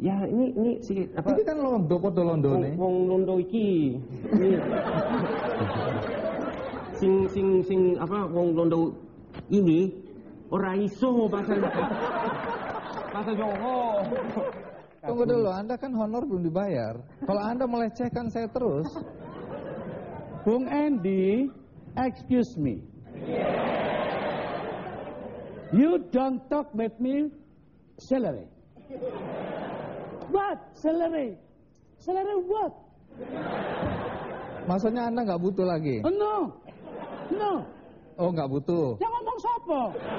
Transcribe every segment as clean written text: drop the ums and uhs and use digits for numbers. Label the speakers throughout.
Speaker 1: Ya ini si apa?
Speaker 2: Ini kan londo podo londo nih.
Speaker 1: Wong londo iki. Sing apa wong londo ini ora iso bahasa Jawa.
Speaker 2: Tunggu dulu, Anda kan honor belum dibayar. Kalau Anda melecehkan saya terus.
Speaker 3: Bung Andy, excuse me. You don't talk with me salary. What? Salary? Salary what?
Speaker 2: Maksudnya Anda nggak butuh lagi?
Speaker 3: Oh, no. No.
Speaker 2: Oh, nggak butuh.
Speaker 3: Yang ngomong siapa?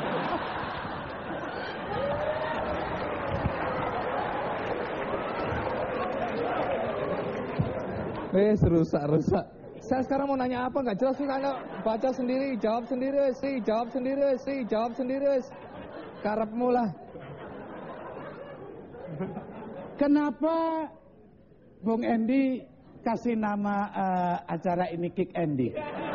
Speaker 2: Rusak. Saya sekarang mau nanya apa? Nggak jelas juga. Anda baca sendiri, jawab sendiri, jawab sendiri. Karepmu lah.
Speaker 3: Kenapa Bung Andy kasih nama acara ini Kick Andy?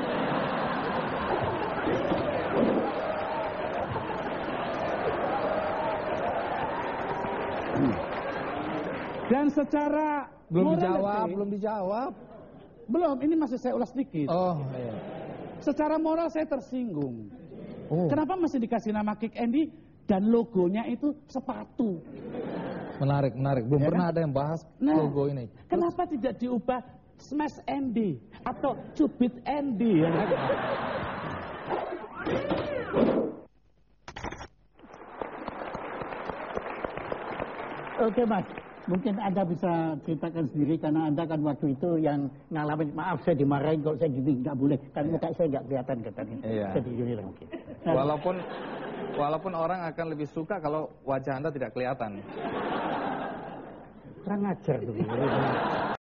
Speaker 3: Dan secara
Speaker 2: Belum
Speaker 3: morality,
Speaker 2: dijawab.
Speaker 3: Belum, ini masih saya ulas sedikit.
Speaker 2: Oh, iya.
Speaker 3: Secara moral saya tersinggung.
Speaker 2: Oh.
Speaker 3: Kenapa masih dikasih nama Kick Andy dan logonya itu sepatu?
Speaker 2: Menarik. Belum
Speaker 3: Ya
Speaker 2: pernah
Speaker 3: kan?
Speaker 2: ada yang bahas logo ini.
Speaker 3: Kenapa tidak diubah Smash Andy atau Cubit Andy? Ya kan? Oke Mas, mungkin Anda bisa ceritakan sendiri karena Anda kan waktu itu yang ngalamin, maaf saya dimarahin kalau saya gini nggak boleh, kan muka saya nggak kelihatan katanya.
Speaker 2: Iya.
Speaker 3: Jadi gini lah mungkin.
Speaker 2: Walaupun orang akan lebih suka kalau wajah Anda tidak kelihatan.
Speaker 3: Kurang ajar tuh.